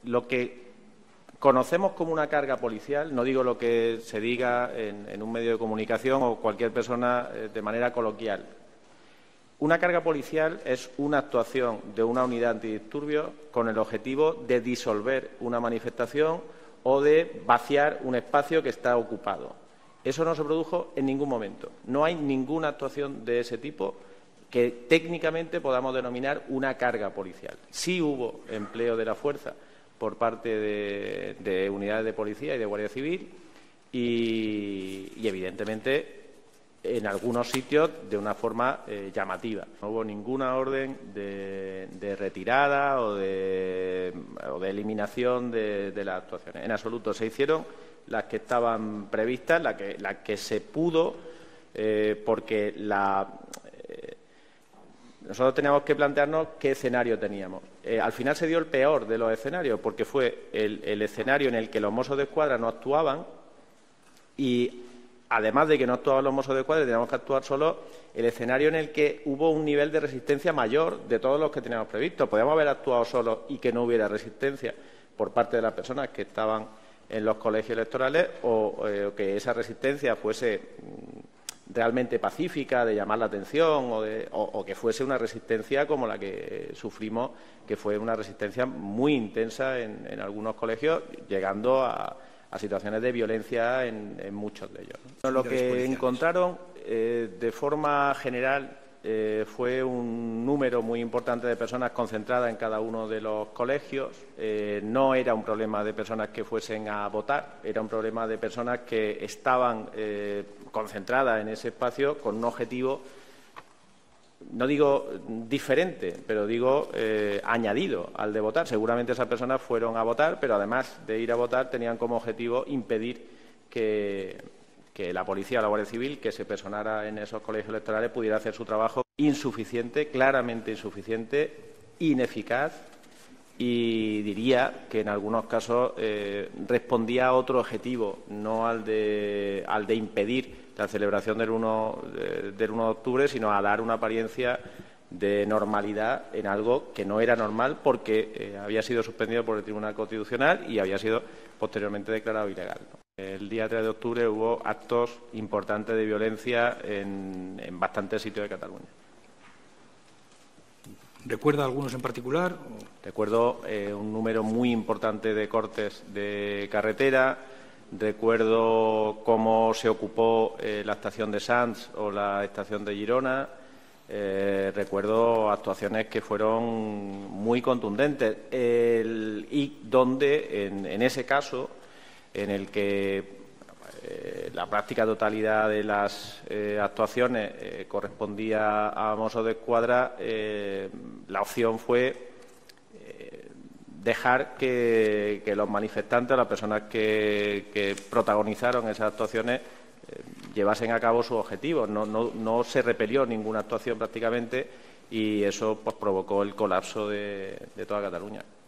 lo que conocemos como una carga policial, no digo lo que se diga en un medio de comunicación o cualquier persona de manera coloquial. Una carga policial es una actuación de una unidad antidisturbios con el objetivo de disolver una manifestación o de vaciar un espacio que está ocupado. Eso no se produjo en ningún momento. No hay ninguna actuación de ese tipo que técnicamente podamos denominar una carga policial. Sí hubo empleo de la fuerza por parte de unidades de policía y de Guardia Civil y evidentemente, en algunos sitios de una forma llamativa. No hubo ninguna orden de retirada o de eliminación de las actuaciones. En absoluto. Se hicieron las que estaban previstas, las que se pudo, porque nosotros teníamos que plantearnos qué escenario teníamos. Al final se dio el peor de los escenarios, porque fue el escenario en el que los Mossos d'Esquadra no actuaban y, además de que no actuaban los Mossos d'Esquadra, teníamos que actuar solo el escenario en el que hubo un nivel de resistencia mayor de todos los que teníamos previsto. Podíamos haber actuado solos y que no hubiera resistencia por parte de las personas que estaban en los colegios electorales o que esa resistencia fuese realmente pacífica, de llamar la atención o que fuese una resistencia como la que sufrimos, que fue una resistencia muy intensa en algunos colegios, llegando a situaciones de violencia en muchos de ellos, ¿no? Lo que encontraron, de forma general, fue un número muy importante de personas concentradas en cada uno de los colegios. No era un problema de personas que fuesen a votar, era un problema de personas que estaban concentradas en ese espacio con un objetivo, no digo diferente, pero digo añadido al de votar. Seguramente esas personas fueron a votar, pero además de ir a votar tenían como objetivo impedir que la policía o la Guardia Civil que se personara en esos colegios electorales pudiera hacer su trabajo insuficiente, claramente insuficiente, ineficaz y diría que en algunos casos respondía a otro objetivo, no al de impedir la celebración del 1 de octubre, sino a dar una apariencia de normalidad en algo que no era normal porque había sido suspendido por el Tribunal Constitucional y había sido posteriormente declarado ilegal, ¿no? El día 3 de octubre hubo actos importantes de violencia en bastantes sitios de Cataluña. ¿Recuerda algunos en particular? Recuerdo un número muy importante de cortes de carretera. Recuerdo cómo se ocupó la estación de Sants o la estación de Girona. Recuerdo actuaciones que fueron muy contundentes y donde, en ese caso, en el que la práctica totalidad de las actuaciones correspondía a Mossos d'Esquadra, la opción fue dejar que los manifestantes, las personas que protagonizaron esas actuaciones, llevasen a cabo sus objetivos. No se repelió ninguna actuación prácticamente y eso pues provocó el colapso de toda Cataluña.